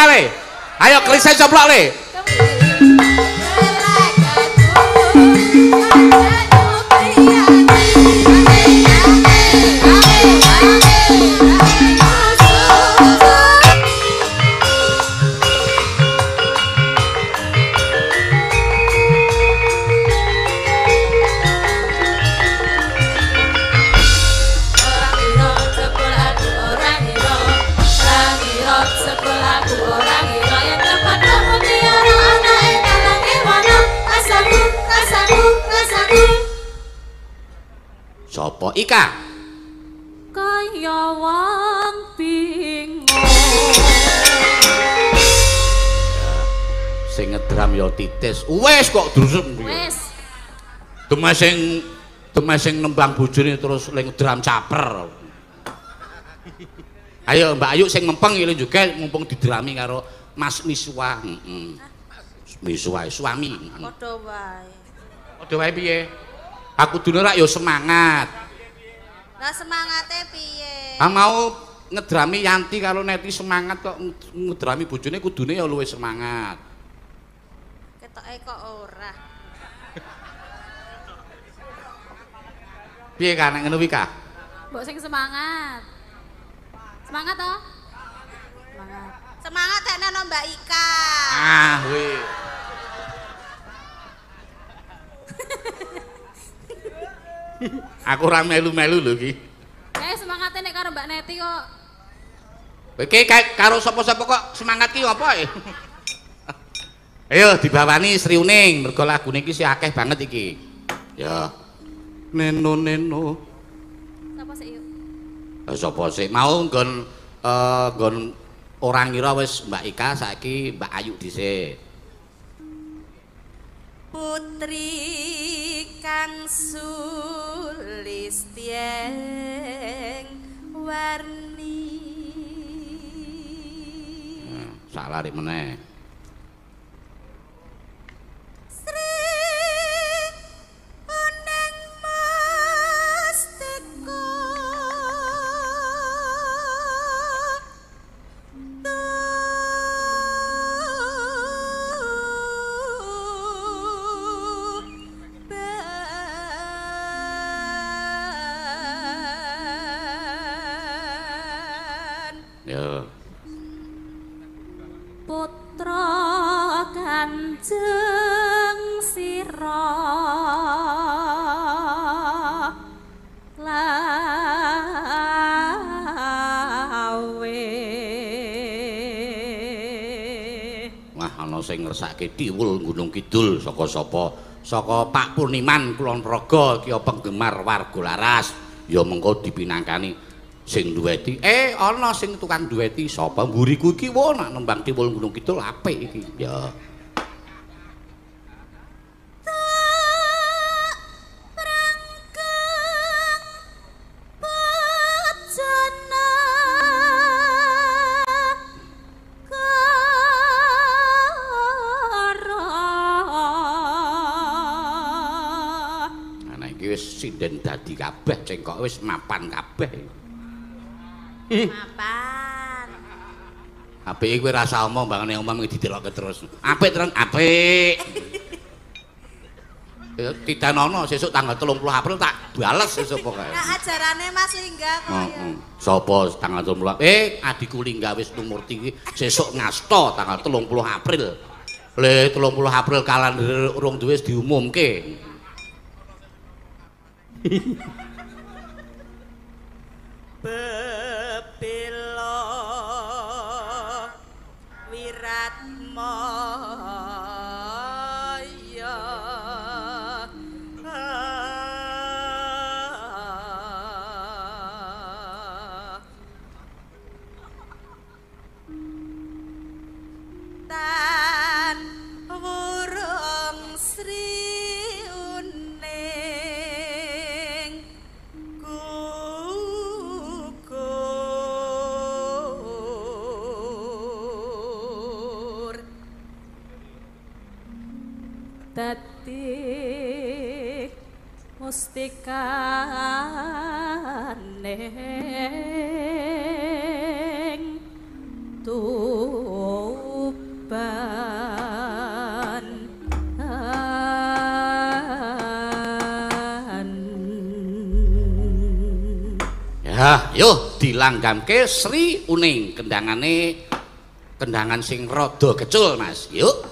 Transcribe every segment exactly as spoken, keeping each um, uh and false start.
le. Ayo klise coplok le. Sopo Ika? Kaya wong bingung. Sing ngedram ya titis. Wis kok drusuk. Wis. Demeh sing demeh sing nembang bojone terus ling ngedram caper. Ayo Mbak Ayu sing mempeng iki juga mumpung didrami karo Mas Miswa. Heeh. Miswa suami. Padha wae. Padha wae piye? Aku dune rak ya semangat. Lah semangate piye? Ah mau ngedrami Yanti karo Neti semangat kok ngedrami bojone kudune ya luwih semangat. Ketoke kok ora. Piye kan nek ngono kuwi Kak? Mbok sing semangat. Semangat toh? Semangat. Semangat tekne no Mbak Ika. Ah, weh. Aku ora melu-melu lho iki. Eh semangate nek karo Mbak Neti kok. Iki karo sapa-sapa kok semangat ki apa e? Ayo dibawani Sri Uning, mergo lagune iki sih akeh banget iki. Ya. Neno neno. Sapa sik yuk? Lah sapa sik mau nggon eh nggon orang ngira wis Mbak Ika saiki Mbak Ayu dhisik. Putri kang sulistyeng warni. Nah, salah rek meneh. Sri Uning Mustika Ya. Putra Kanjeng Sira lawe. Wah ana sing ngersake Diwul Gunung Kidul saka sapa? Saka Pak Purniman Kulon Progo ki penggemar warga laras. Ya mengko dipinangkani sing duweti eh ana sing tukang duweti sapa mburiku iki wo nak nembang Diwul Gunung Kidul apik iki ya ana iki wis sinden dadi kabeh cengkok wis mapan kabeh. Mapan. Apik kowe rasa omong bangane omong didelokke terus. Apik terus apik. Ya titanono sesuk tanggal telung puluh April tak bales sesuk pokoke. Nah ajarane Mas Lingga kok ya. Sapa tanggal telung puluh Eh adikku Lingga wis numurti iki sesuk ngasta tanggal telung puluh April. Le telung puluh April kalender urung duwe wis diumumke. Bebelo Wiratmaya tan wurung Sri Uning gugur dadi mustikane tuwa Ah, yo dilanggamke Sri Uning kendangane kendangan sing rada kecul, Mas. Yuk.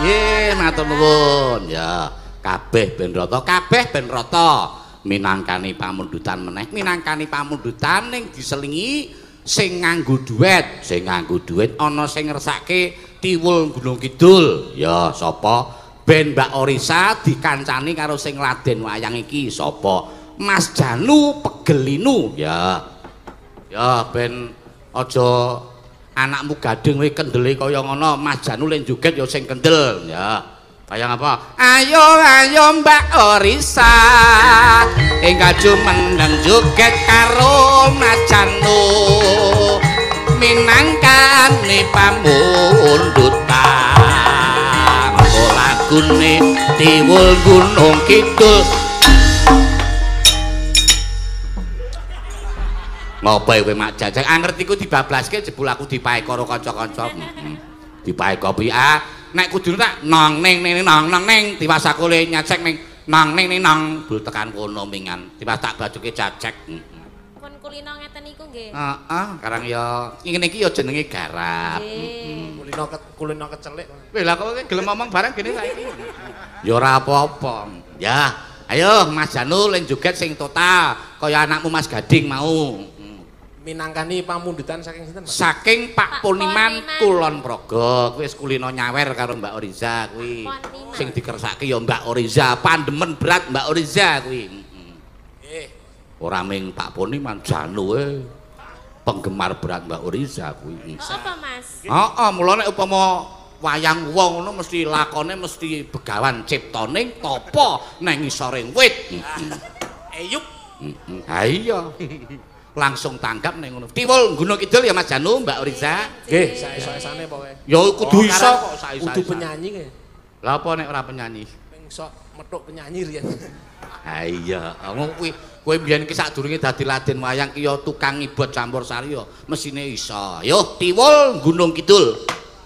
Nggih, matur nuwun. Ya, kabeh ben rata, kabeh ben rata. Minangkani pamundutan meneh, minangkani pamundutan ning diselingi sing nganggo duet, sing nganggo duet ana sing ngersake Tiwul Gunung Kidul. Ya, sapa? Ben Mbak Orisa dikancani karo sing ngladen wayang iki, sapa? Mas Janu Pegelinu. Ya. Ya, ben aja anakmu gading we kendele kaya ngono, Mas Janu len joget ya sing kendel. Ya. Wayang apa? Ayo ayo Mbak Orisa engkaju meneng joget karo Mas Janu minangkani pamundutan apa lagune Tiwul Gunung Kidul. Ngopo kowe mak jajak angerti ku dibablaske jebul aku dipae karo kanca-kanca. Heeh. Dipae kopi ah nek kudu tak nang ning ning nang nang ning tiwas aku le nyacek ning nang ning ning nang bul tekan kono mingan tiwas tak bajuke cacek. Heeh. Pun kulino ngeten niku nggih. Heeh, karang ya ngene iki ya jenenge garap. Heeh. Kulino kulino kecelik. Weh lah kowe gelem ngomong bareng gini saiki. Ya ora apa-apa. Ya, ayo Mas Janu len joget sing total kaya anakmu Mas Gading mau. Minangkani pamundutan saking sinten, Mas? Saking Pak Poniman Kulon Progo. Kuwi wis kulino nyawer karo Mbak Oriza kuwi. Sing dikersake ya Mbak Oriza, pandemen berat Mbak Oriza kuwi. Heeh. Ora ming Pak Poniman Janu e. Penggemar berat Mbak Oriza kuwi. Apa, Mas? Heeh, mula nek upama wayang wong ngono mesti lakone mesti begawan ciptane topo nang ngisoring wit. Eyup. Heeh. Ha iya. Langsung tanggap ning ngono. Tiwul Gunung Kidul ya Mas Janu, Mbak Oriza. Nggih, saeso-esane pokoke. Ya kudu iso kok kudu penyanyi ke. Lah apa nek ora penyanyi? Ping iso metuk penyanyi riyen. Ha iya, ngono kuwi kowe mbiyen ki sadurunge dadi Laden wayang ki ya tukang ngibot campur sari ya mesine iso. Yo Tiwul Gunung Kidul.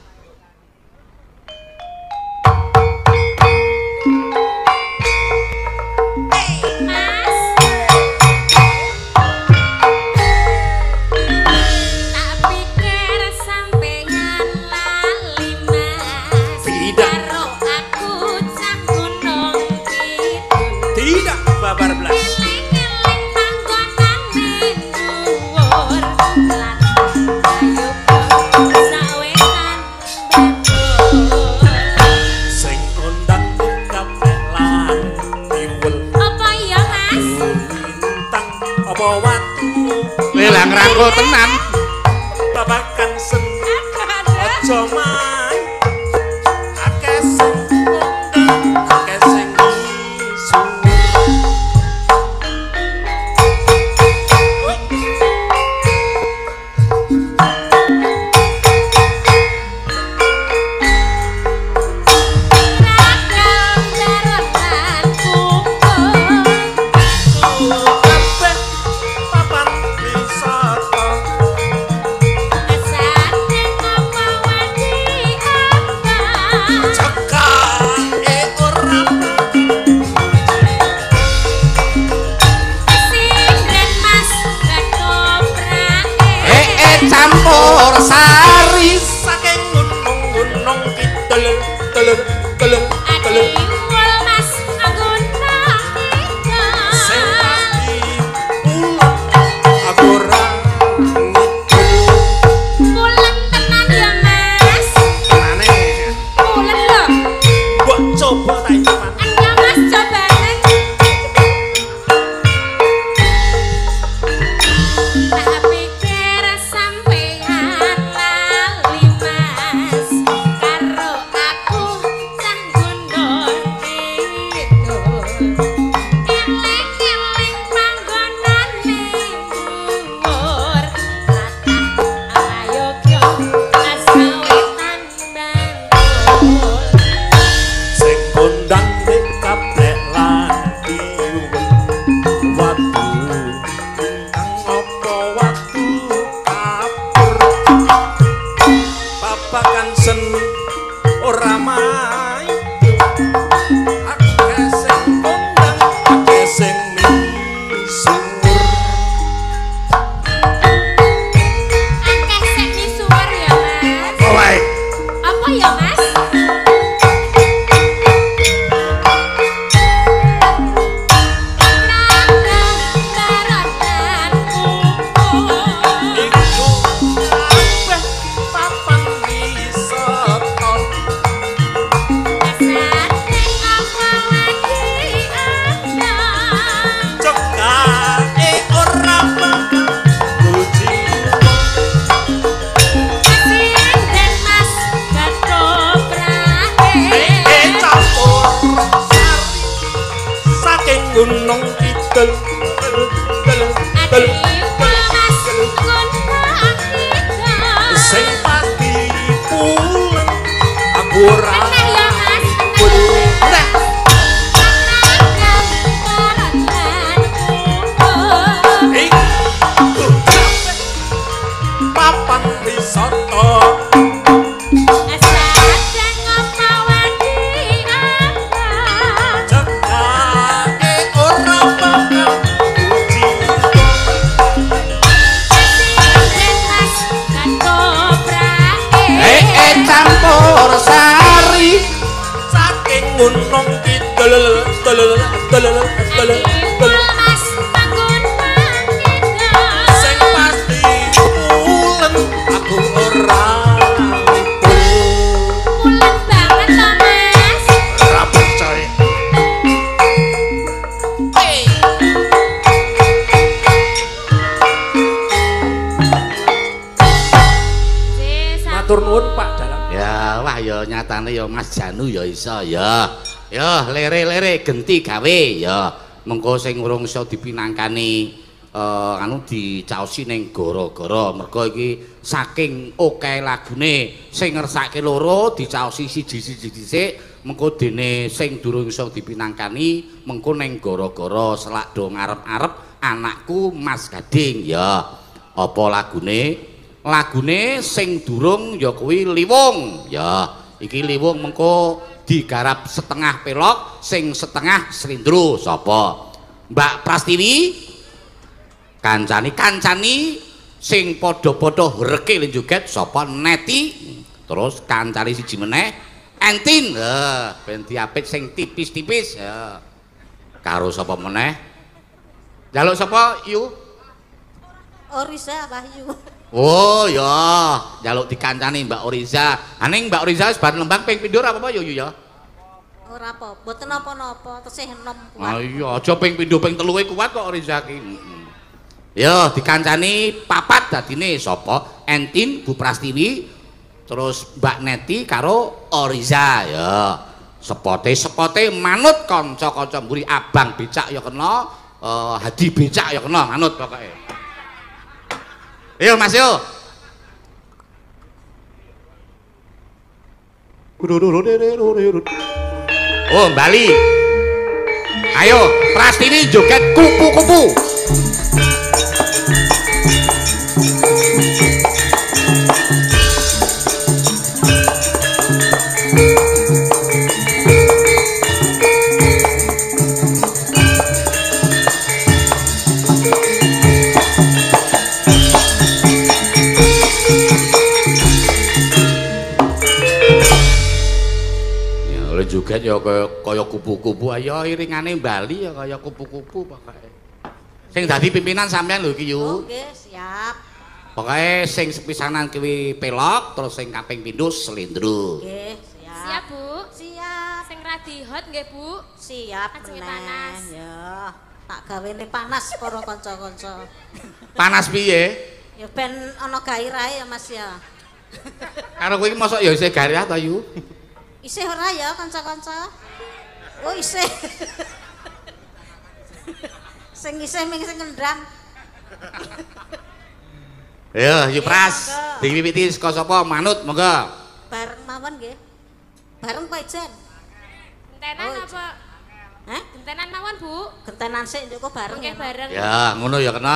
Ngrangkul tenan babakan sen aja main akeh sing ngundang akeh sing isu campur sari saking gunung-gunung kidul telur telur telur Tiwul Mas Angguna sing pasti ulet aku ora ngidul ulet tenan ya Mas tenane ulet lho mbok coba ta iki Mas ayo Mas cobanen tak pikir sampean lali Mas karo aku cah gunung tel tel sing pasti pulen aku ora papan wisata campur sari saking gunung kidul telel telel telel sing pasti pulen aku ora pulen banget to Mas ora percaya matur nuwun Pak Dalam. ya wah ya nyatane ya Mas Janu ya iso ya ya lere-lere genti gawe ya mengko sing urung iso dipinangkani uh, anu dicaosi ning gara-gara mergo iki saking akeh lagune sing ngersake loro dicaosi siji-siji dhisik mengko dene sing durung iso dipinangkani mengko ning gara-gara selak do ngarep-arep anakku Mas Gading ya apa lagune lagune sing durung ya kuwi Liwung ya iki Liwung mengko digarap setengah pelok sing setengah slindro sapa Mbak Prastiwi kancani kancani sing padha-padha reke joget sapa Neti terus kancani siji meneh Entin eh ben diapit sing tipis-tipis ya karo sapa meneh njaluk sapa yu Orisa Wahyu oh ya, njaluk dikancani Mbak Oriza. Aning Mbak Oriza wis bar Lembang ping pindho apa apa yo yo ya. ora apa, mboten napa-napa, tesih enom kuat. Ah iya, aja ping pindho ping telu kuat kok Oriza ki. Ya, dikancani papat dadine sapa? Entin, Bu Prastiwi, terus Mbak Neti karo Oriza ya. Sepote-sepote manut kanca-kanca mburi Abang Becak ya kena, uh, Hadi Becak ya kena manut pokoke. Ayo Mas yo. Oh, Bali. Ayo, Prastiwi joget kupu-kupu. Joget ya kaya kaya kupu-kupu ayo iringane Bali ya kaya kupu-kupu pokoke. Sing dadi pimpinan sampean lho iki yu. Nggih, siap. Pokoke sing sepisanan kuwi pelok terus sing kaping pindho slendro. Nggih, siap. Siap, Bu. Siap. Sing radi hot nggih, Bu. Siap. Ajenge meneh. panas. Ya, tak gawene panas para kanca-kanca. Panas piye? Ya ben ana gairahe ya Mas ya. Karo kowe iki mosok ya isih gairah ta yu? Isih ora ya kanca-kanca? Oh isih. Sing isih ming sing ngendang. Ya, yu Pras. Diwiwiti saka sapa? Manut monggo. Bareng mawon nggih. Bareng Pak Ijen. Gentenan Oh, apa? Hah? Gentenan mawon, Bu. Gentenan sik njoko bareng Oke, ya. bareng. Ya, ngono ya kena.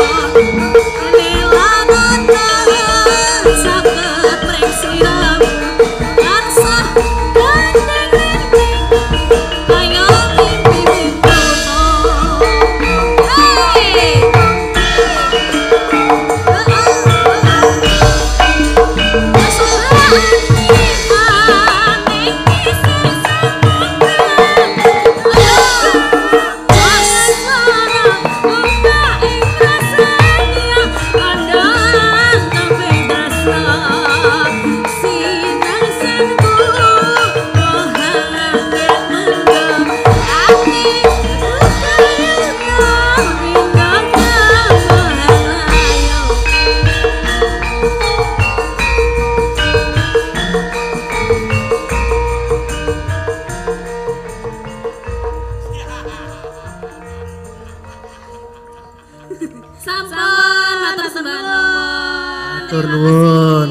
Sahabat Prek Sri Sampun matur sembah nuwun. Matur nuwun.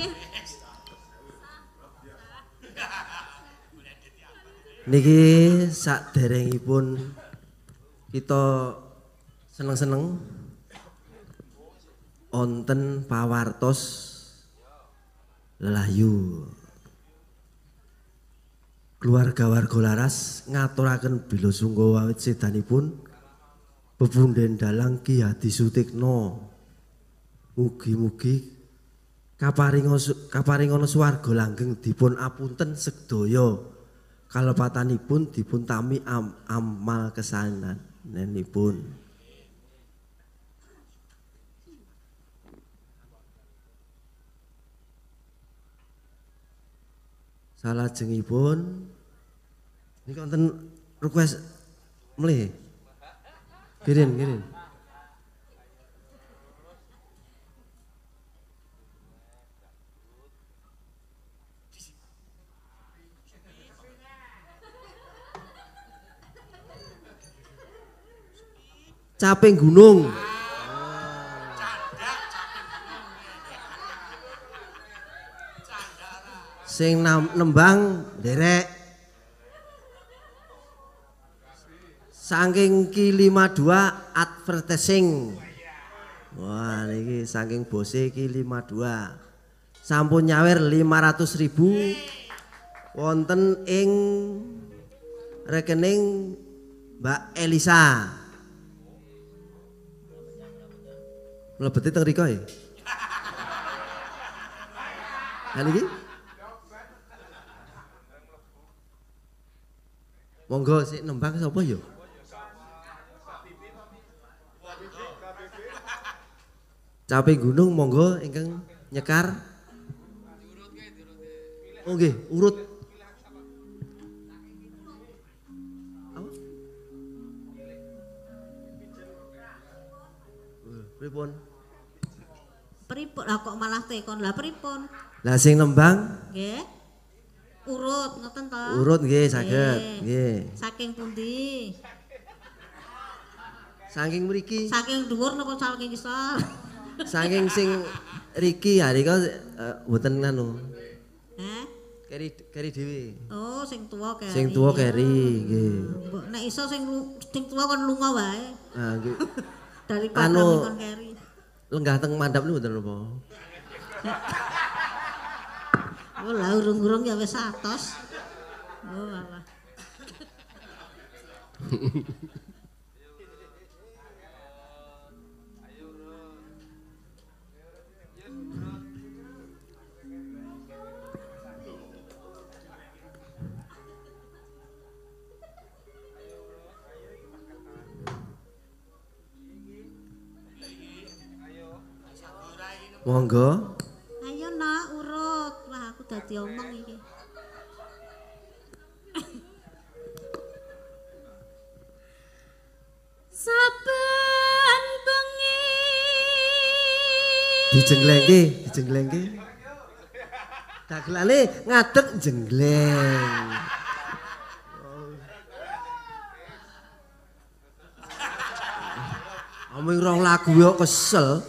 Niki saderengipun kita seneng-seneng wonten pawartos lelayu. Keluarga warga laras ngaturaken bila sungguh wawit sedanipun bebunden dalang Ki Hadi Sutikna. Mugi-mugi kaparinga kaparingana swarga langgeng dipun apunten sedaya kalepatanipun dipun tami am, amal kesananipun. Salajengipun niki wonten request mleh. Kirin, kirin. Caping gunung. Sing nembang derek. Saking Ki lima dua advertising. Wah niki saking bose Ki lima dua. Sampun nyawer lima ratus ribu wonten ing rekening Mbak Elisa. Mlebete teng riko ya. Lah niki monggo sik nembang sapa ya? Caping gunung monggo ingkang nyekar. Oh nggih, urut. Apa? Pripun? Pripun lah kok malah tekon lah pripun? Lah sing nembang Nggih. Urut ngoten to? urut nggih saged nggih. Saking pundi? Saking mriki. Saking dhuwur napa saking ngisor? Saking sing riki ya rika mboten uh, anu. Heh? Keri keri dhewe. Oh, sing tuwa keri. Sing tuwa keri nggih. Mbok nek iso sing sing tuwa kon lunga wae. Ah nggih. Daripada Anu, kon keri. Lenggah teng mandap niku mboten napa. Oh, lah urung-urung ya wis atos. Oh, alah. Monggo. Ayo nak urut. Wah, aku dadi omong iki. Saben bengi Dijenglengke, dijenglengke. Dagelane ngadeg jengleng. Omong rong lagu yo kesel.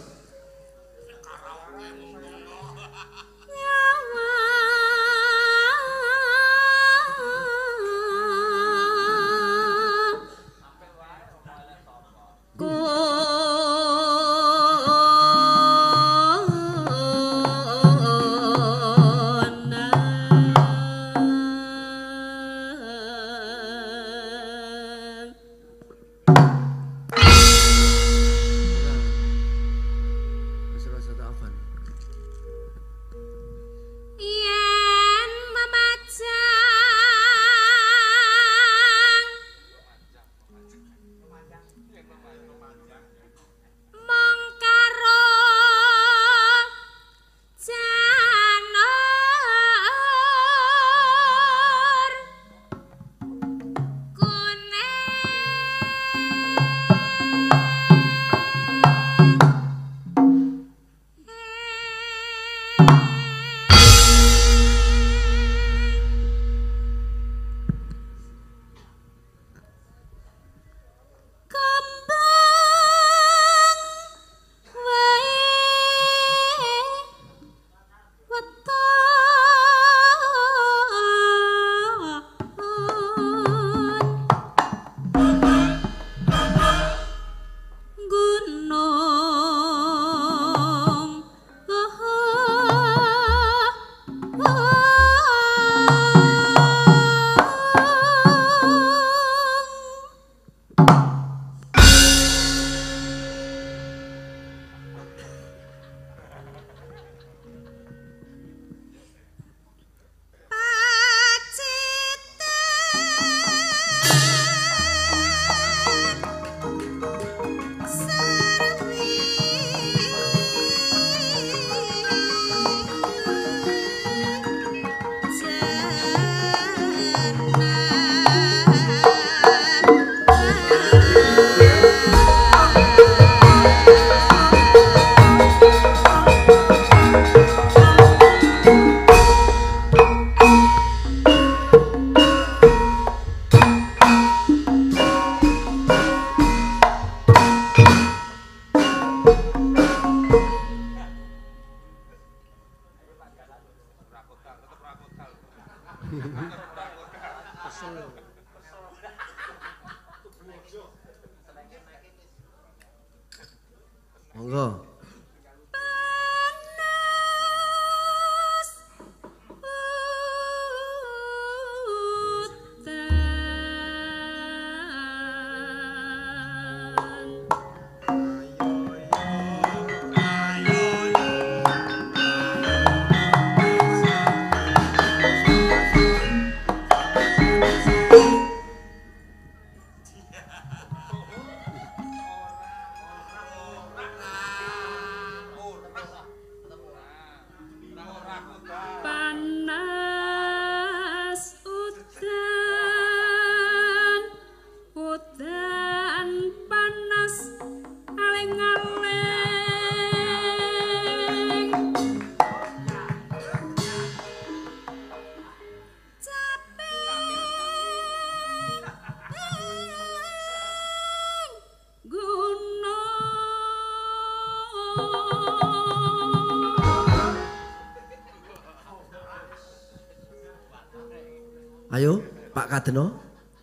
Monggo. Ayo, Pak Kadeno.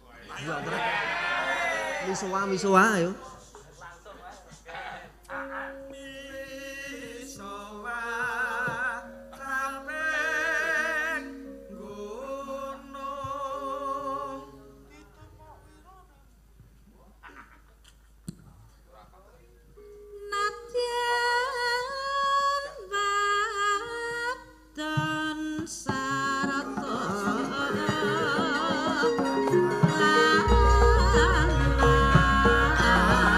Misuwa, misuwa, ayo. La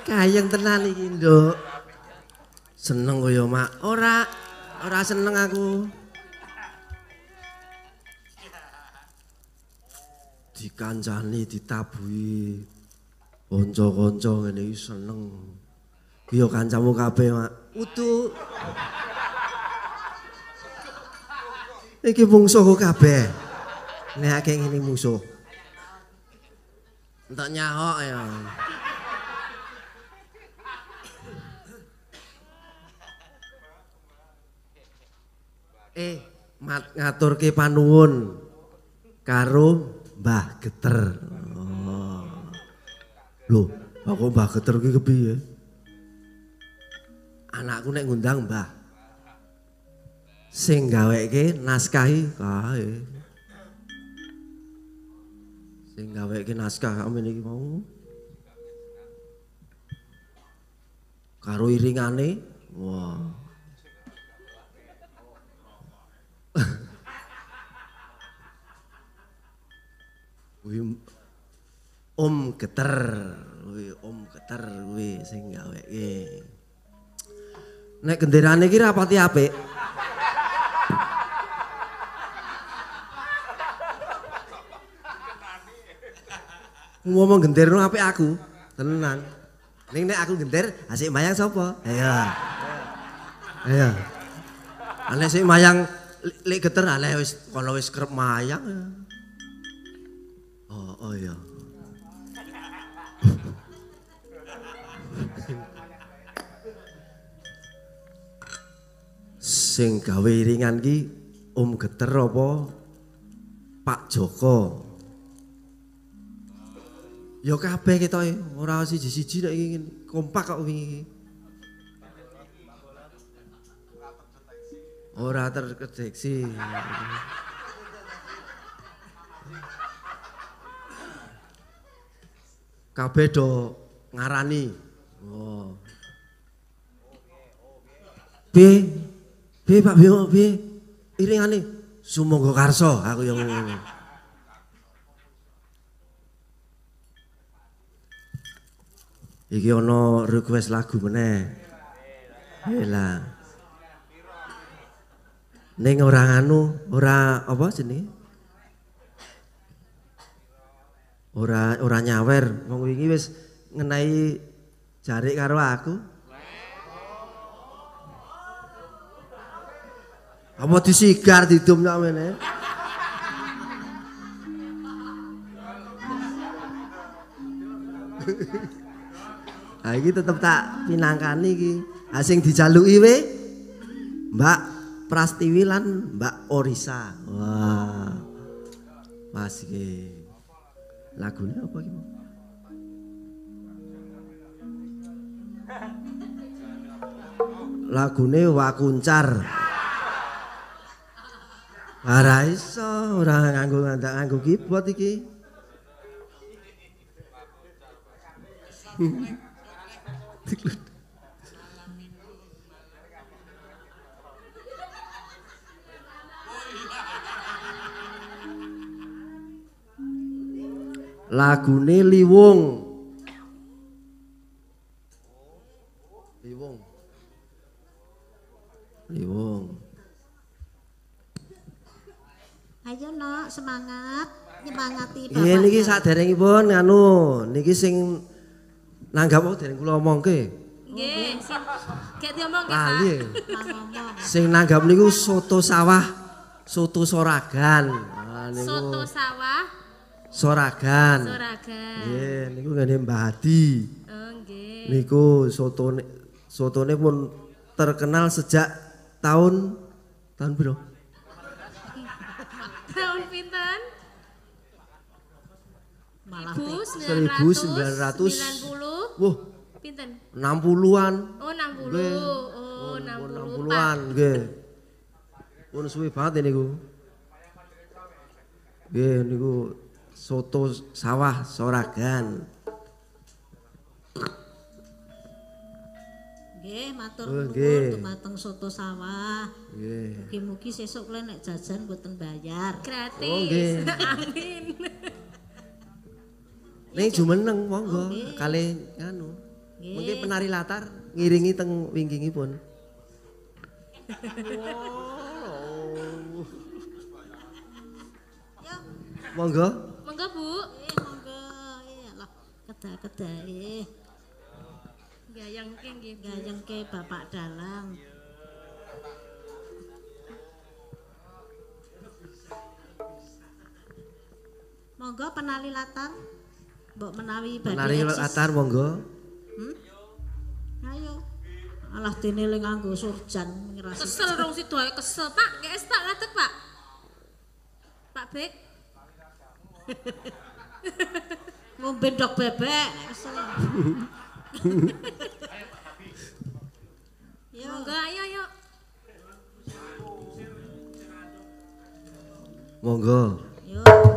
Kayeng tenan iki, Nduk. Seneng kaya mak. Ora, ora seneng aku. Dikancani ditabuhi. Kanca-kanca ngene iki seneng. Ki ya kancamu kabeh, Mak. Utuh. Iki mungsuhku kabeh. Nek akeh ngene musuh. Entuk nyahok ya. Eh, mat ngaturke panuwun karo Mbah Geter. Oh. Loh, aku Mbah Geter ki kepiye? Anakku nek ngundang Mbah. Sing gaweke naskahi kae. Sing gaweke naskah amen iki mau. Karo iringane. Wah. Kuwi Om Geter, kuwi Om Geter kuwi sing gaweke. Nek genderane iki rapati apik. Ngomong genderno apik aku, tenan. Ning nek aku gender, asik mayang sapa? Ayo. Ayo. Nek sik mayang lek geter ale wis kono wis kerep mayang. Oh, oh iya. Sing gawe iringan ki Om Geter apa Pak Joko? Ya kabeh ketoke, ora siji-siji nek iki kompak kok wingi iki. Ora terdeteksi. Kabeh do ngarani. Oh. B, B Pak Bimo, B. Iringane Sumangga Karsa aku yang ngomong. Iki ana request lagu meneh. Hela. Ning ora anu, ora apa jenenge? Ora ora nyawer, wong wingi wis ngenai jarik karo aku. Apa disigar didum nek mene? Ha iki tetep tak pinangkani iki. Ha sing dijaluki we Mbak Prastiwi lan Mbak Orisa. Wah. Mas iki. Lagune apa iki? Lagune Wakuncar. Ora iso, ora nganggo nganggo keyboard iki. Lagune Liwung. Liwung. Liwung. Ayo nok, semangat, nyemangati Bapak. Nggih niki saderengipun nganu, niki sing nanggap kok dereng kula omongke. Nggih, sing gek diomongke, Pak. Lali. ngomong. Sing nanggap niku soto sawah, soto Soragan. Nah, niku Soto sawah, Soragan. Soragan. Nggih, niku ngene Mbah Hadi. Oh, nggih. Niku sotone sotone pun terkenal sejak tahun tahun piro? Tahun pinten? Malah seribu sembilan ratus sembilan puluh. Wah, Pinten? enam puluhan. Oh, enam puluh. Nggih. Oh, enam puluh. enam puluhan nggih. Pun suwe banget niku. Nggih niku soto sawah Soragan. nggih matur Oh, nuwun nggih. dumateng soto sawah. Nggih. Mugi-mugi sesuk kowe nek jajan mboten bayar. Gratis. Oh, nggih. Amin. Ning jumeneng monggo Nggih. kalih anu. Mungkin penari latar ngiringi teng wingkingipun. Monggo. Monggo, Bu. Eh monggo. Iyalah kedah-kedah eh. Gayangke nggih, Bu. Gayengke Bapak Dalang. Monggo penali latar. Mbok menawi badhe Penari eksis. latar monggo. Hmm? Ayo. Alah dene le nganggo surjan ngerasa. Kesel rong sido ae kesel, Pak. Ges Pak ngadeg, Pak. Pak Bek. Ngombe ndok bebek nek kesel. Yo. Monggo ayo ayo. Monggo. Yo.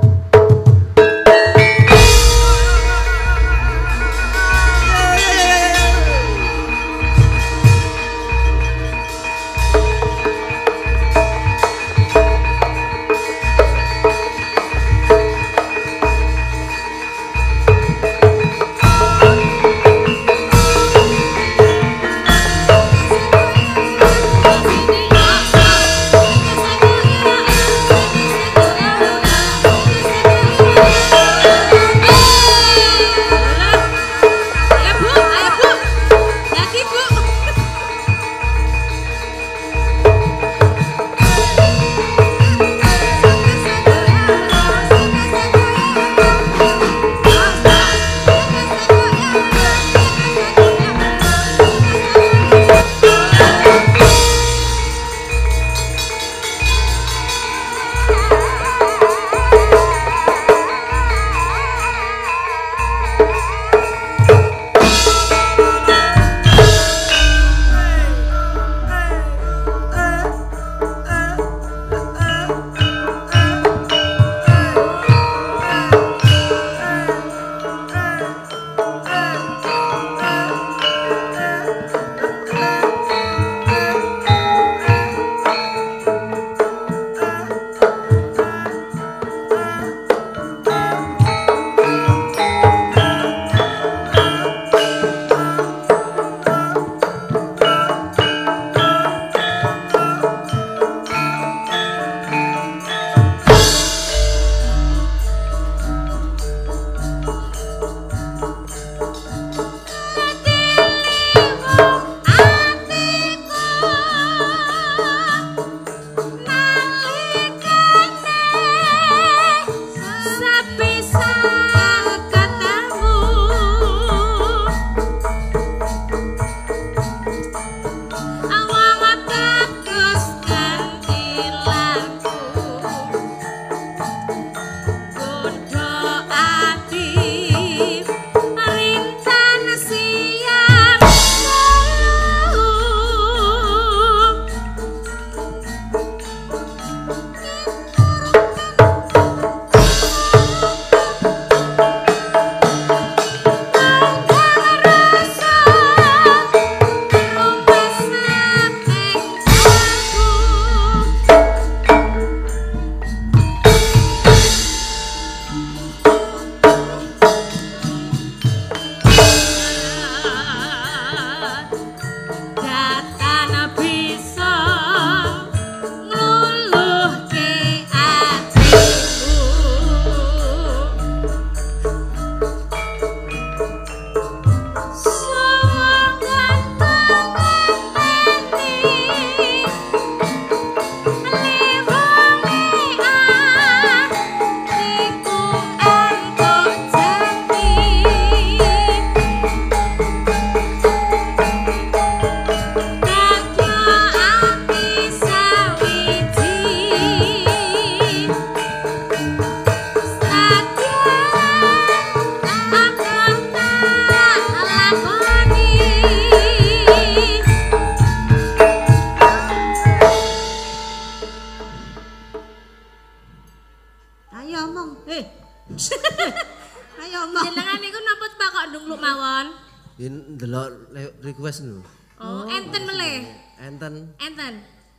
Yen ndelok request lho. Oh, enten meleh. Enten. Enten.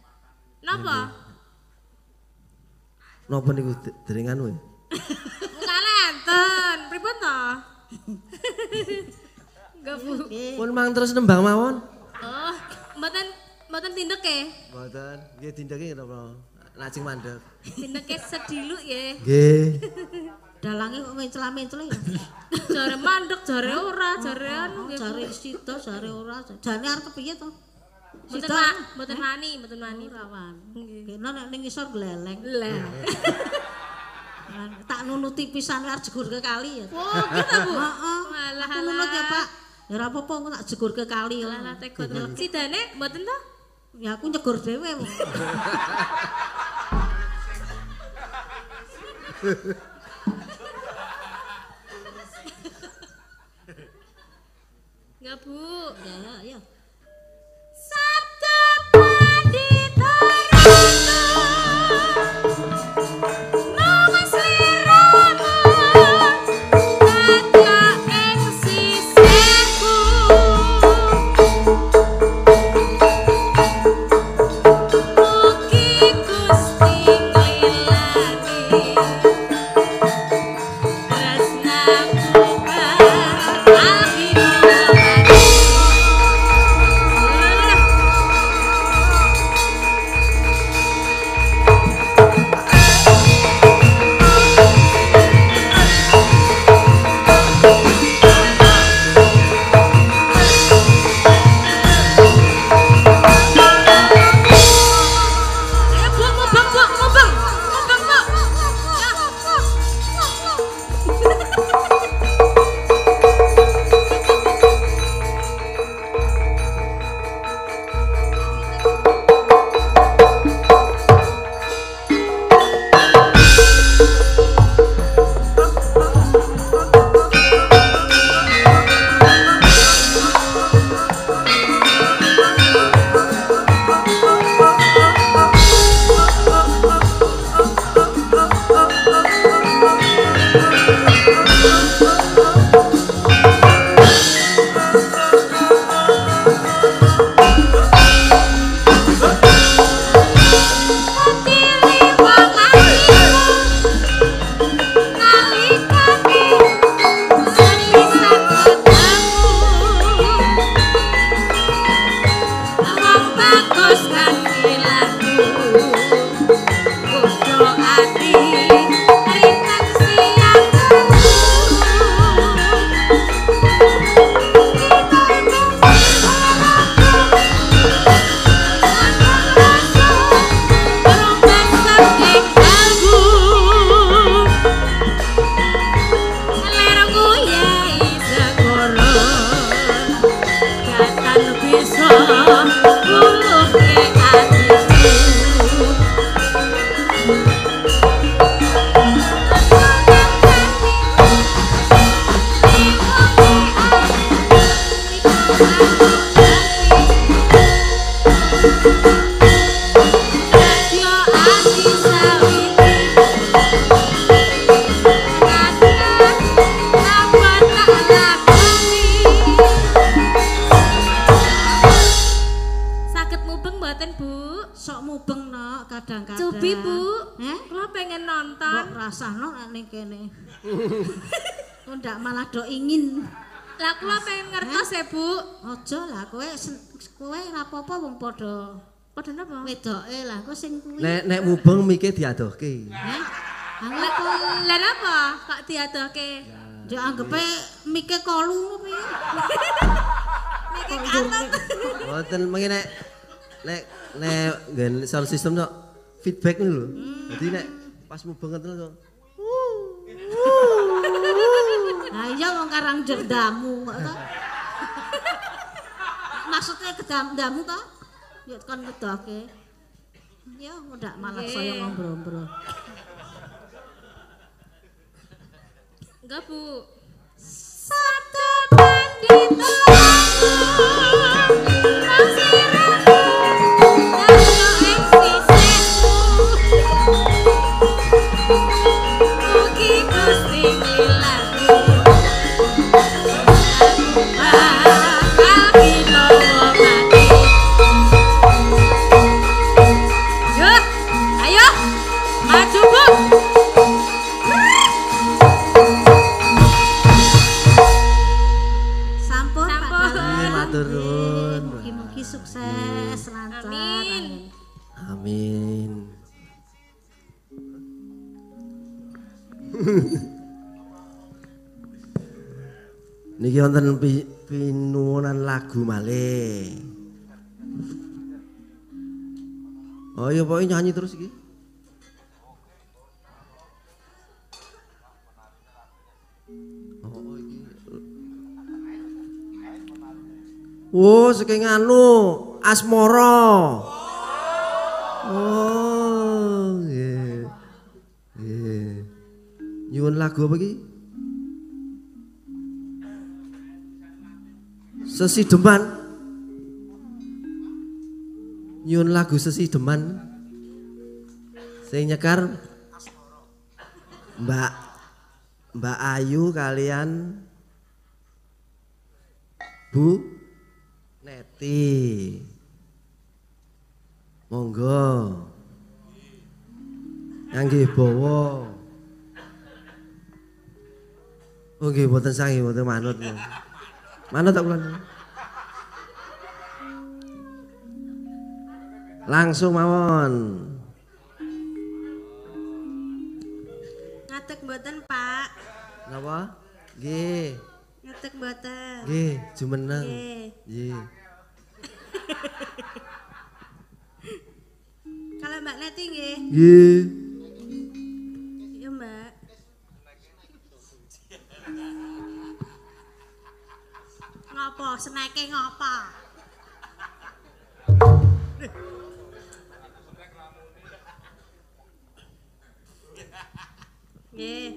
Napa? Napa niku derengan kowe? Bukan enten. Pripun to? Enggak, Bu. Pun mang terus nembang mawon. Oh, mboten mboten tindek ya? Mboten, nggih tindeke napa? Lajeng mandek. Tindeke sediluk ya. Nggih. Dalange kok mencela-mencela ya. Jare mandek, jare ora, jare anu nggih. Jare sida, jare ora. Jane arep kepiye to? Mboten Pak, mboten wani, mboten wani. Rawan. Kena nek ning isor gleleng. Lah. Tak nunuti pisan arep jegur ke kali ya. Oh, gitu Bu. Heeh. Walah, Aku nunut ya, Pak. Ya ora apa-apa aku tak jegur ke kali. Lah tega tenan. Sidane mboten to? Ya aku nyegur dhewe wong. Enggak, Bu. Ya, ya. Sabda pandita rana nama sliramu ada ing sisihku mugi Gusti nglilani tresnaku ndak malah do ingin. Lah kula pengen ngertos ya, Bu. Aja lah kowe kowe ora apa-apa wong padha padha napa? Wedoke lah kok sing kuwi. Nek nek mubeng mike diadohke. Heh. Lah napa kok diadohke? Ya anggepe mike kolu piye? Mike katon. Mboten mengi nek nek nek nggen sound system tok feedback ngono lho. Dadi nek pas mubeng ngoten kok nah iya wong karang derdamu kok to. Maksudnya kedam-damu to? Ya kon wedoke. Ya ndak malah saya ngombro-ombro. Enggak, Bu. Sabda pandita Matur nuwun. Mugi-mugi sukses lancar. Amin. Amin. Niki wonten pinuwunan lagu malih. Oh iya pokoke nyanyi terus iki. Oh iki. Oh saking anu Asmara. Oh nggih. Nggih. Nyuwun lagu apa iki? Sesi Deman. Nyun lagu Sesi Deman. Sing nyekar Mbak Mbak Ayu kalian Bu Neti. Monggo. Nggih bawa. Oh nggih mboten sangi mboten manut. Manut tak kula. Langsung mawon. Ngadeg mboten, Pak. Napa? Nggih. Ngadeg mboten. Nggih, jumeneng. Nggih. Nggih. Kalau Mbak Neti nggih. Nggih. Iya, Mbak. Ngopo seneke ngopo? Nggih.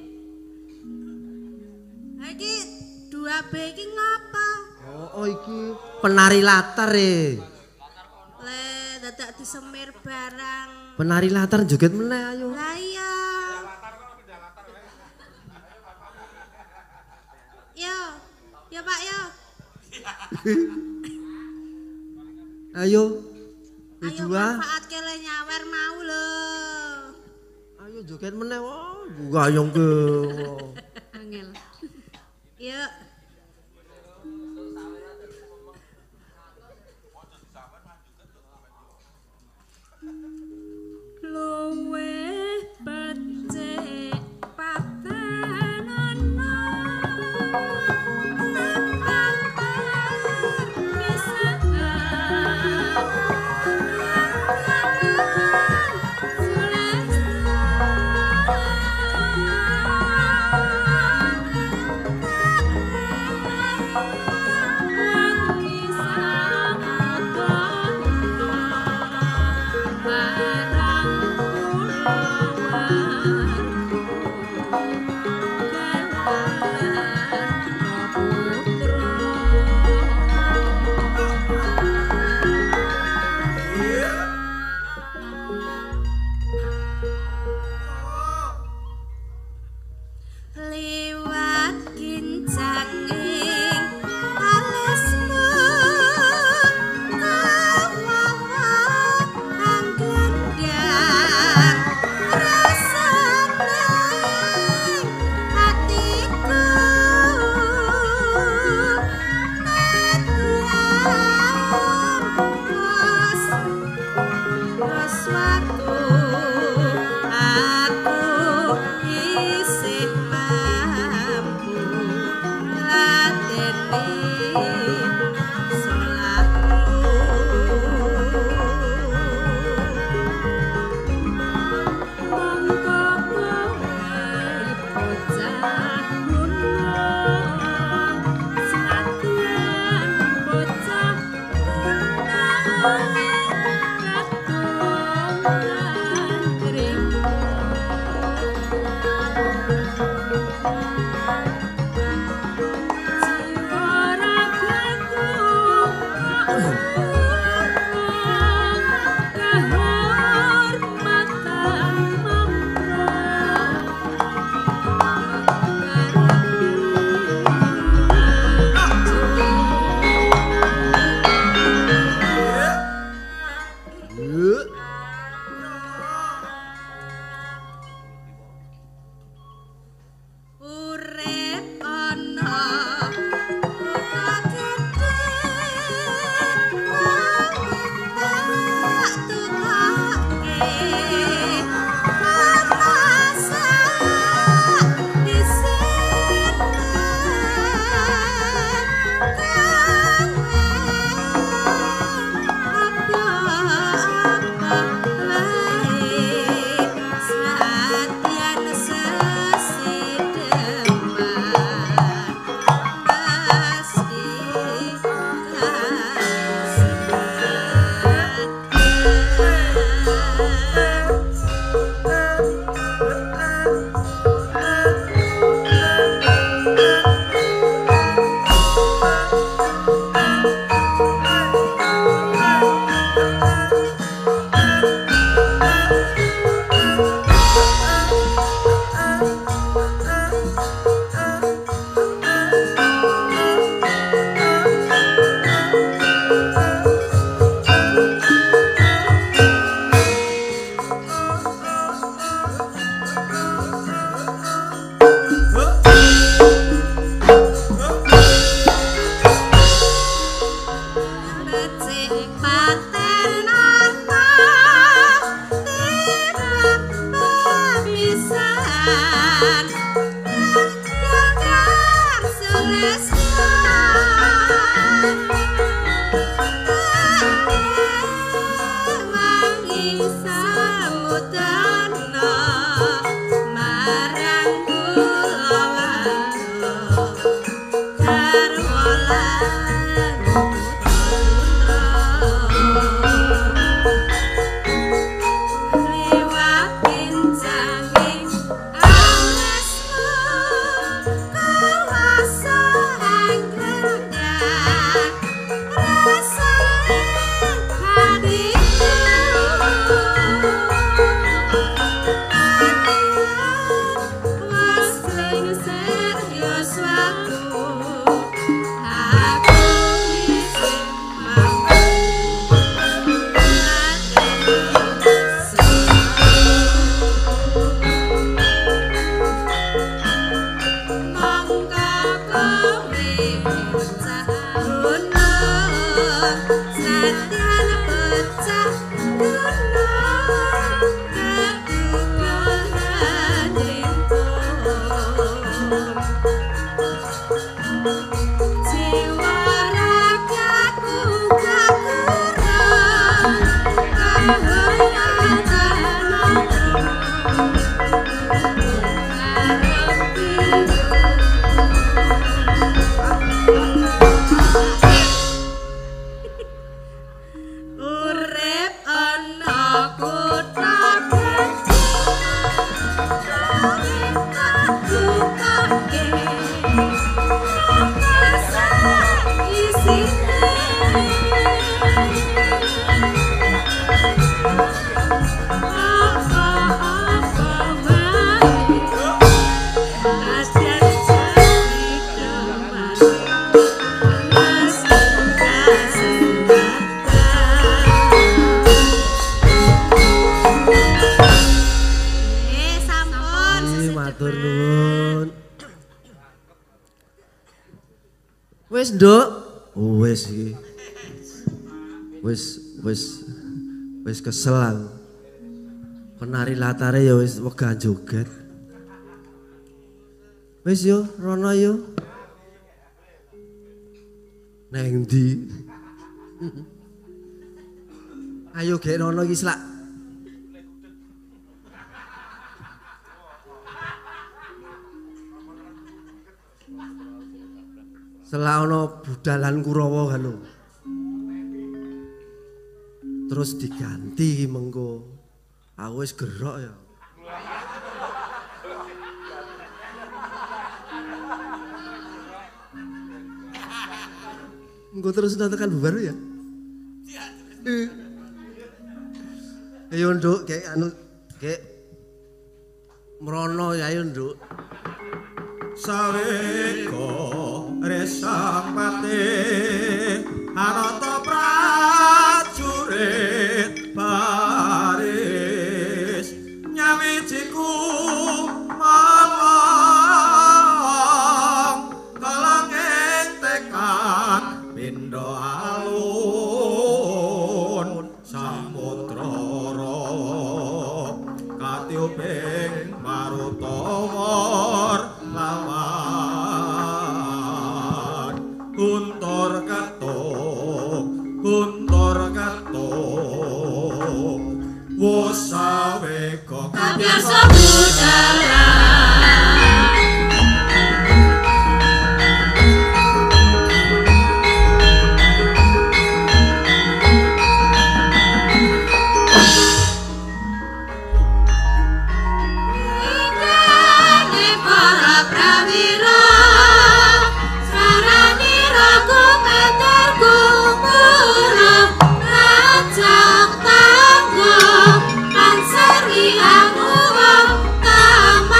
Ha iki dua B iki ngapa? Oh, oh iki penari latar e. Le dadak disemir barang. Penari latar joget meneh ayo. Lah iya. Yo, yo Pak yo. Ayo. Ayo Dua. manfaatke le nyawer mau lho. Ayo joget meneh wah, gayung ke. Angel. Yo. Luwe becik patenono Jiwa Wis nduk, wis iki. Wis wis wis kesel aku. Penari latare ya wis wegah joget. Wis yo, rono yo. Neng ndi? Ayo gek rono iki slak. Selak ana budalan Kurawa kan lho. Terus diganti iki mengko. Aku wis gerok ya. Engko terus tekan bubar ya. Ayo nduk kayak anu kayak merono ya ayo nduk. Saweko resang pati anata prajurit baris nyawiciku mamang kalanging tekan pindha alun samudra katiuping marutawar lawan kuntur katuk kuntur katuk wosaweka Kabiasa budaya Tanggo, ansari anu wong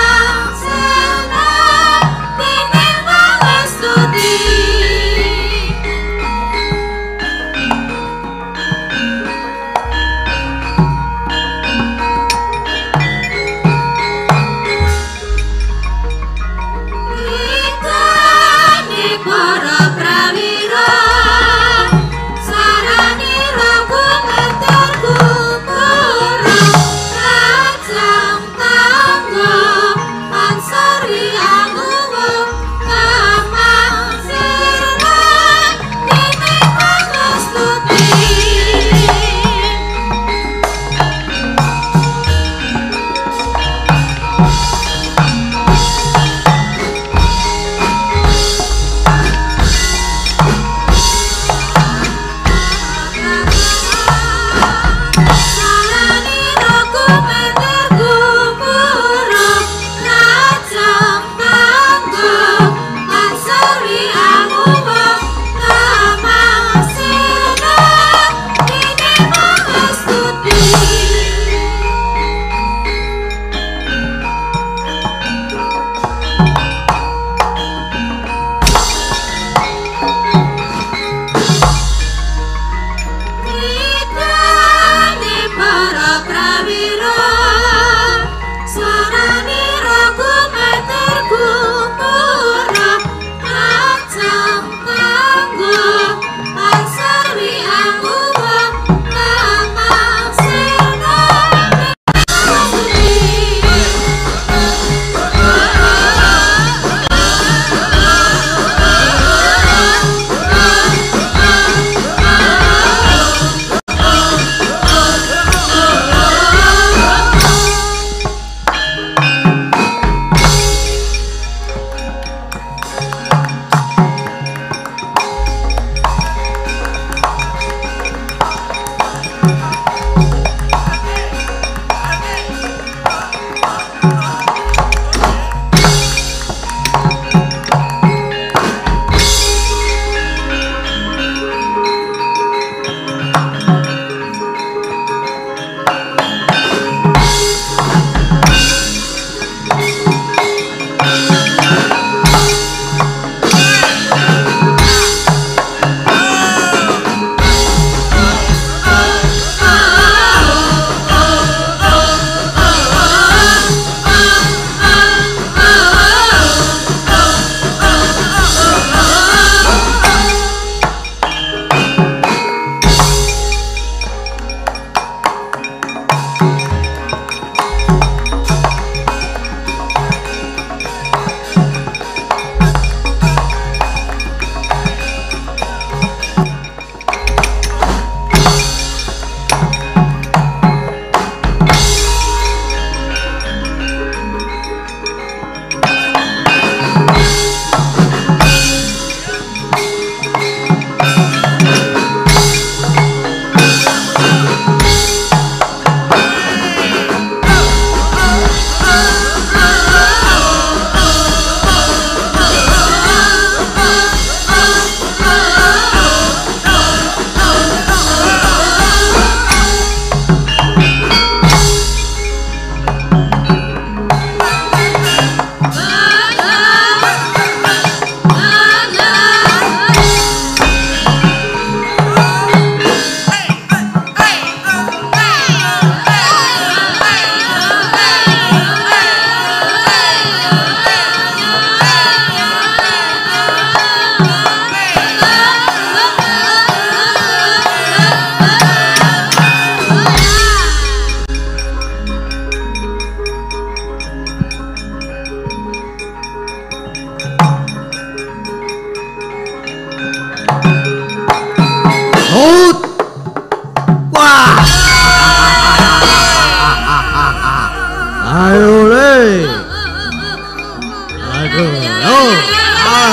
Ayo le. Aduh. Oh. Ah.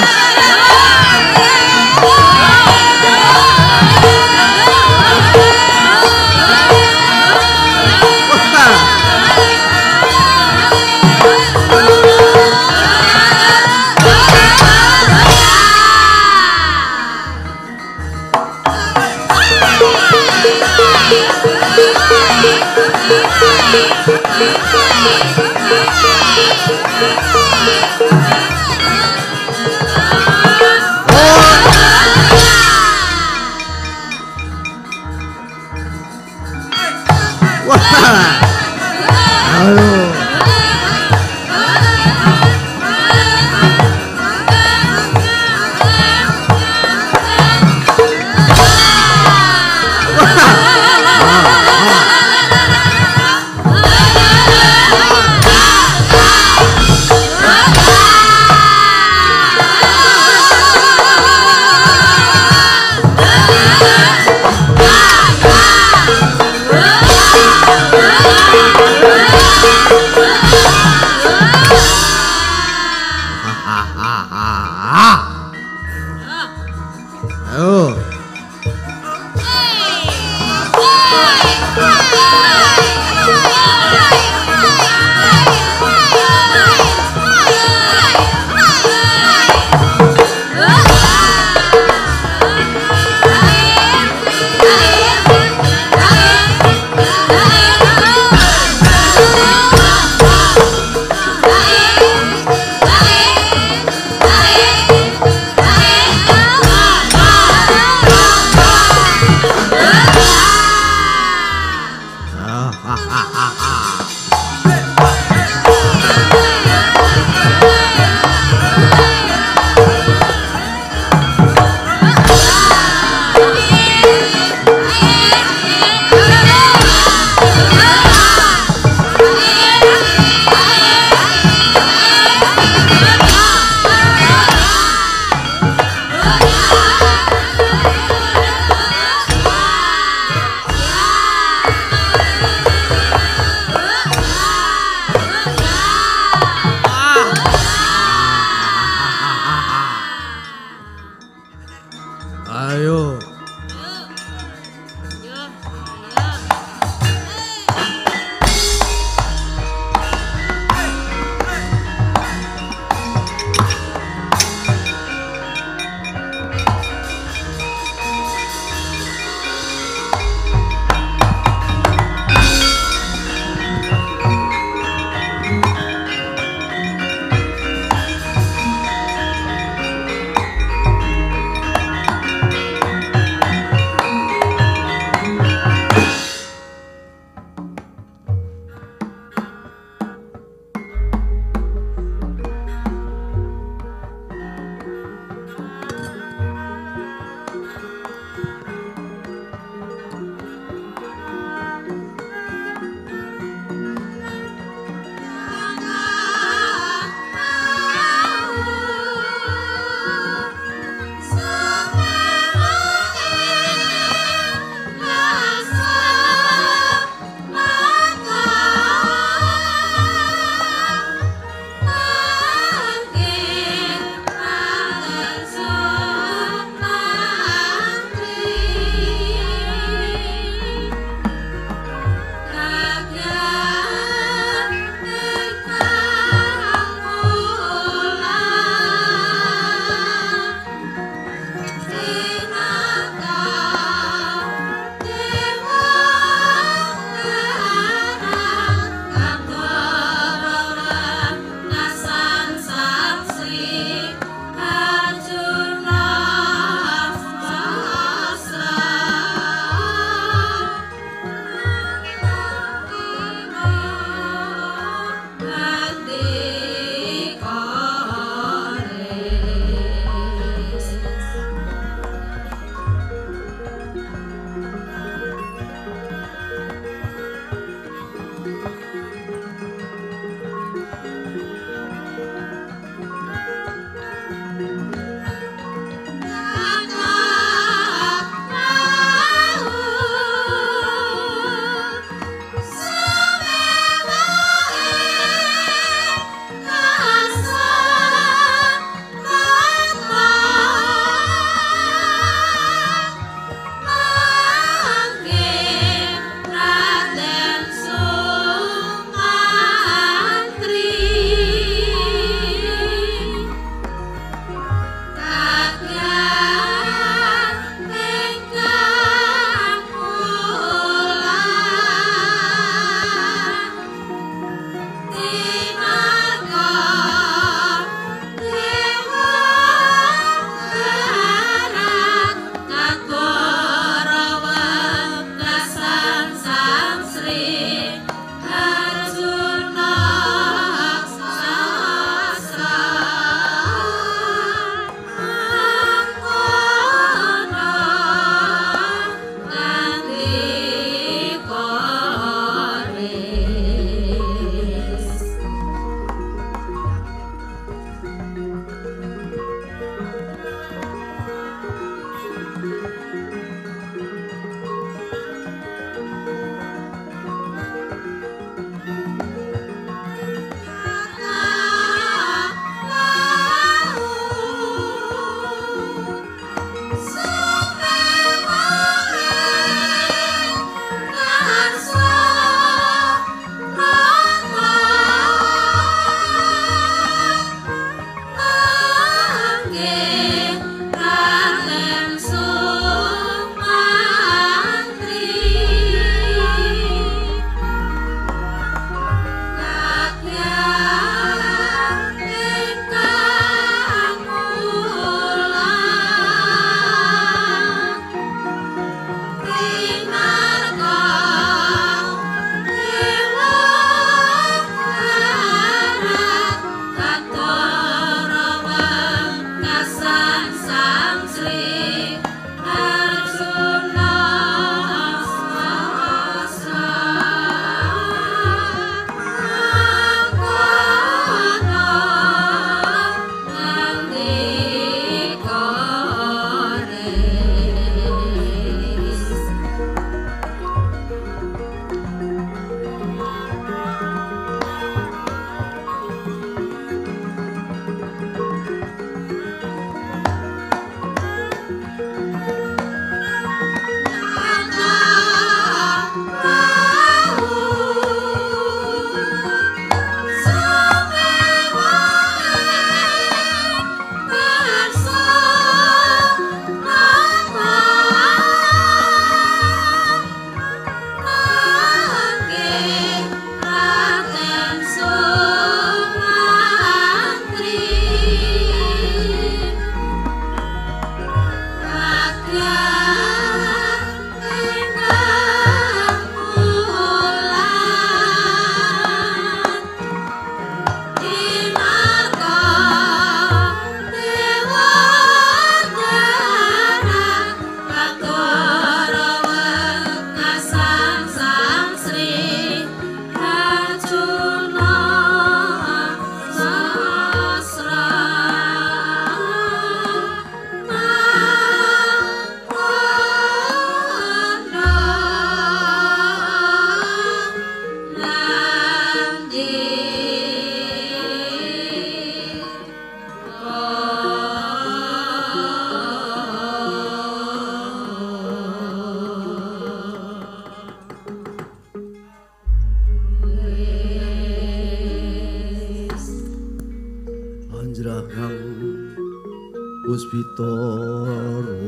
Pitoro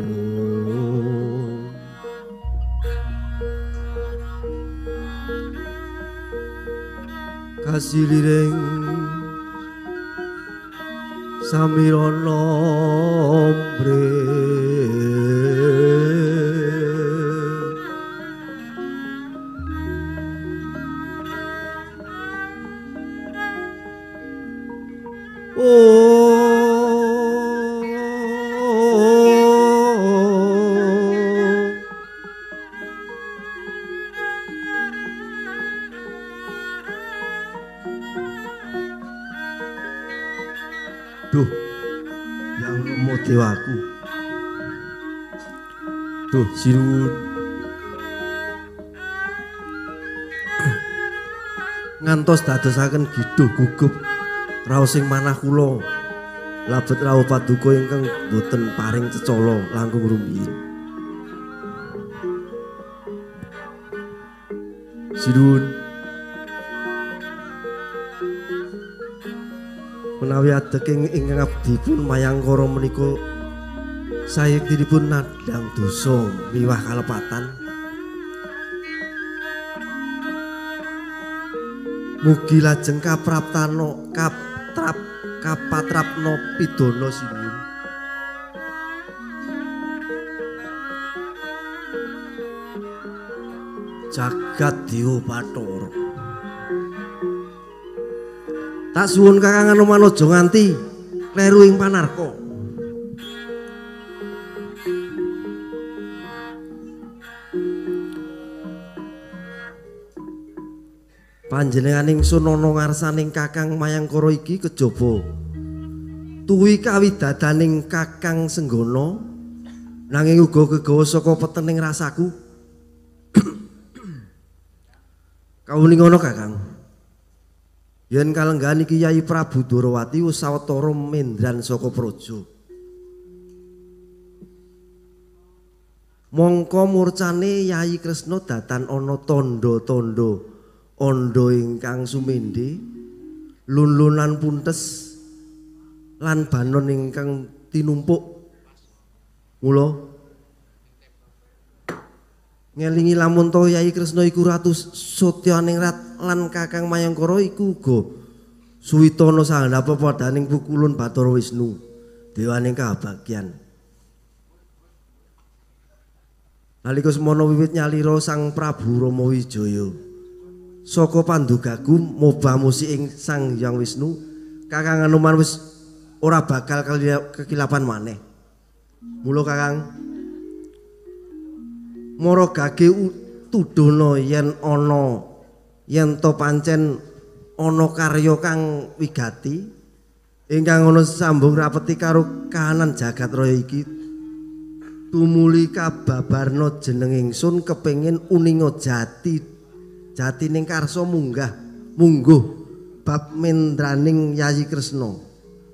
kasiliring samirana mbre Duh, yang romo dewaku. Duh, sinuwun. Ngantos dadosaken gidhuh gugup raosing manah kula. Labet rawuh paduka ingkang boten paring cecala langkung rumiyin. Sinuwun. Menawi adeking ingkang abdipun mayangkara menika sayektinipun nadang dosa miwah kalepatan. Mugi lajeng kapraptana katrap kapatrapna pidana sinuwun. Jagat Dewa Bathara. Tak suwun Kakang Anoman aja nganti kleru ing panarka. Panjenengan ingsun ana ngarsaning Kakang Mayangkara iki kejaba tuwi kawidadaning Kakang Senggana nanging uga kegawa saka petening rasaku. Kawuning ana Kakang. Yen kalenggan iki Yai Prabu Dwarawati wis sawetara mendran saka praja. Mongko murcane Yai Kresna datan ana tandha-tandha andha ingkang sumendhe, lun-lunan puntes lan banon ingkang tinumpuk. Mula ngelingi lamun to Yai Kresna iku Ratu Satyaningrat lan Kakang Mayangkara iku uga suwitana sandhapa padaning pukulun Bathara Wisnu dewaning kabagyan. Nalika semana wiwit nyalira Sang Prabu Rama Wijaya saka pandugaku moba musik ing Sang Hyang Wisnu, Kakang Anoman wis ora bakal kekilapan maneh. Mula Kakang maragake tudono yen ana yen to pancen ana karya kang wigati ingkang ana sambung rapeti karo kahanan jagat raya iki tumuli kababarna jeneng ingsun kepengin uninga jati jati ning karsa munggah mungguh bab mendraning Yai Kresna.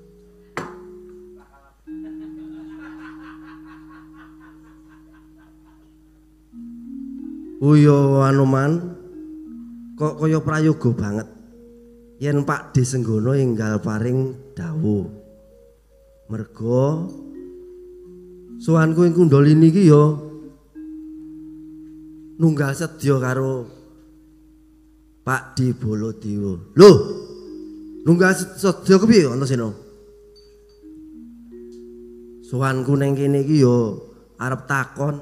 Uyo Anoman kok kaya prayoga banget yen Pak D Senggana enggal paring dawuh. Merga sowanku ing Kundalini iki ya nunggal sedya karo Pak D Baladewa. Lho, nunggal sedya kepiye Antasena? Sowanku ning kene iki ya arep takon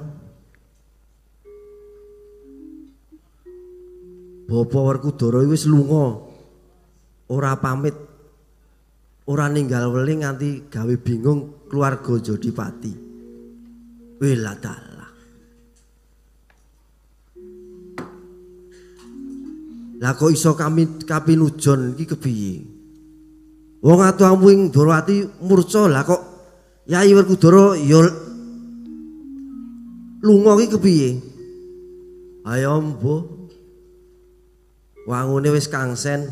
Bapak Werkudara wis lunga, ora pamit, ora ninggal weling nganti gawe bingung keluarga Jodipati. Wela dalah. Lah kok iso kami kapinujon iki kepiye? Wong atuhamu ing Dwarawati murca, lah kok Yai Werkudara ya lunga iki kepiye? Ayo mbuh. Wangune wis kangsen.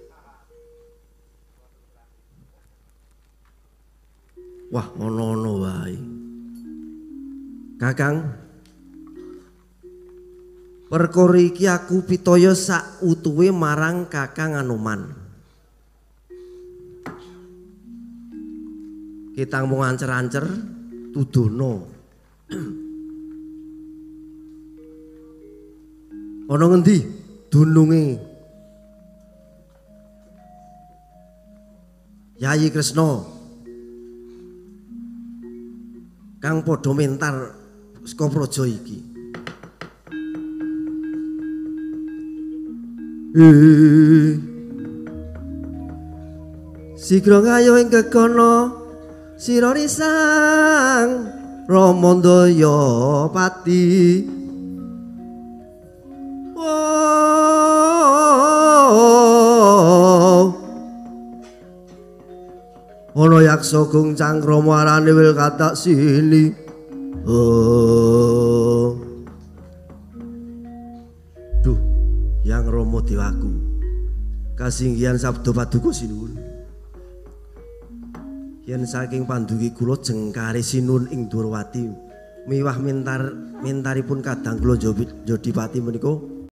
Wah, ngono-ngono wae. Kakang, perkara iki aku pitaya sak utuhe marang Kakang Anoman. Kitang mung ancer-ancer tudono. Ana ngendi dununge Yayi Kresna kang padha mentar saka praja iki. Eh, sigra ngayo ing kekono sira risang Ramandaya pati. Oh, ana yaksa gung cangkrama arane wil katak sini. Oh, duh, yang Rama Dewaku kasinggihan sabda paduka sinuwun. Yen saking pandugi kula jengkare sinuwun ing Durwati miwah mentar mentaripun kadang kula Jodipati menika